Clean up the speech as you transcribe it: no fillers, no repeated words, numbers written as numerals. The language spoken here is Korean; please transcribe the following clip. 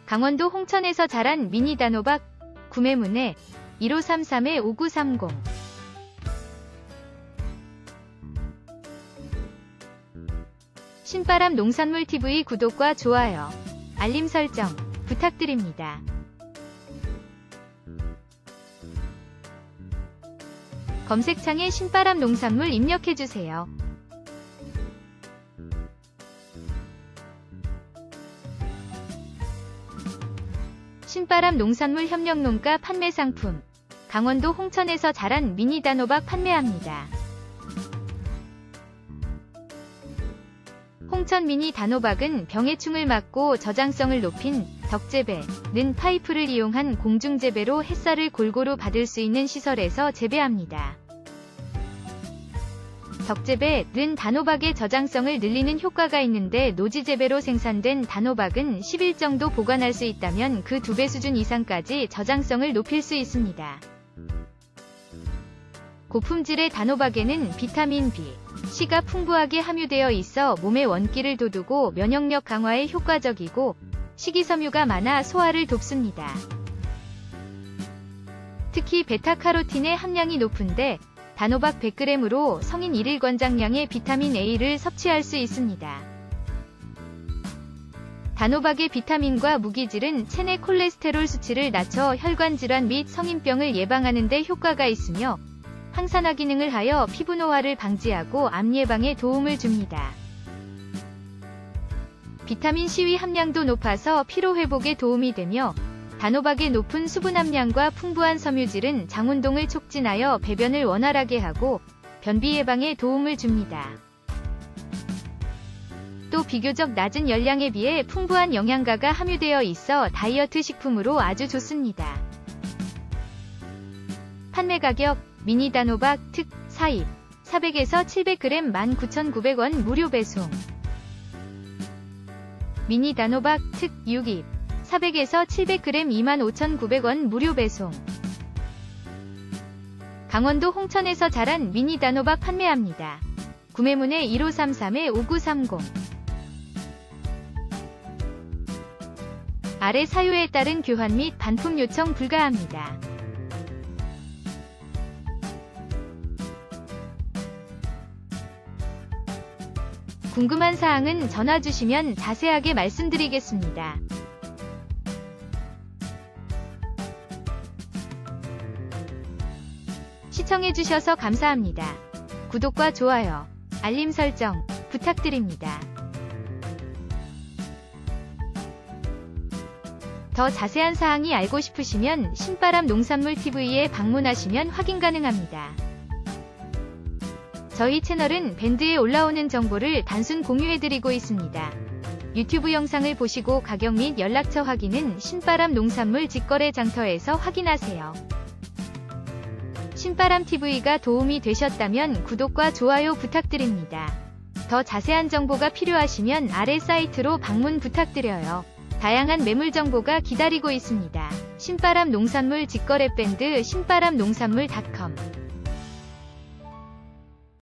강원도 홍천에서 자란 미니 단호박 구매 문의 1533-5930. 신바람 농산물 TV 구독과 좋아요, 알림 설정 부탁드립니다. 검색창에 신바람 농산물 입력해주세요. 신바람 농산물 협력농가 판매 상품. 강원도 홍천에서 자란 미니 단호박 판매합니다. 홍천 미니 단호박은 병해충을 막고 저장성을 높인 덕재배는 파이프를 이용한 공중재배로 햇살을 골고루 받을 수 있는 시설에서 재배합니다. 덕재배는 단호박의 저장성을 늘리는 효과가 있는데 노지재배로 생산된 단호박은 10일 정도 보관할 수 있다면 그 2배 수준 이상까지 저장성을 높일 수 있습니다. 고품질의 단호박에는 비타민 B, C가 풍부하게 함유되어 있어 몸의 원기를 돋우고 면역력 강화에 효과적이고 식이섬유가 많아 소화를 돕습니다. 특히 베타카로틴의 함량이 높은데 단호박 100g으로 성인 1일 권장량의 비타민 A를 섭취할 수 있습니다. 단호박의 비타민과 무기질은 체내 콜레스테롤 수치를 낮춰 혈관질환 및 성인병을 예방하는 데 효과가 있으며 항산화 기능을 하여 피부 노화를 방지하고 암 예방에 도움을 줍니다. 비타민 C 함량도 높아서 피로 회복에 도움이 되며 단호박의 높은 수분 함량과 풍부한 섬유질은 장운동을 촉진하여 배변을 원활하게 하고 변비 예방에 도움을 줍니다. 또 비교적 낮은 열량에 비해 풍부한 영양가가 함유되어 있어 다이어트 식품으로 아주 좋습니다. 판매 가격 미니 단호박 특 4입 400에서 700g 19,900원 무료 배송. 미니 단호박 특 6입 400에서 700g 25,900원 무료 배송. 강원도 홍천에서 자란 미니 단호박 판매합니다. 구매 문의 1533-5930. 아래 사유에 따른 교환 및 반품 요청 불가합니다. 궁금한 사항은 전화 주시면 자세하게 말씀드리겠습니다. 시청해주셔서 감사합니다. 구독과 좋아요, 알림 설정 부탁드립니다. 더 자세한 사항이 알고 싶으시면 신바람 농산물 TV에 방문하시면 확인 가능합니다. 저희 채널은 밴드에 올라오는 정보를 단순 공유해드리고 있습니다. 유튜브 영상을 보시고 가격 및 연락처 확인은 신바람 농산물 직거래 장터에서 확인하세요. 신바람TV가 도움이 되셨다면 구독과 좋아요 부탁드립니다. 더 자세한 정보가 필요하시면 아래 사이트로 방문 부탁드려요. 다양한 매물 정보가 기다리고 있습니다. 신바람 농산물 직거래 밴드 신바람농산물.com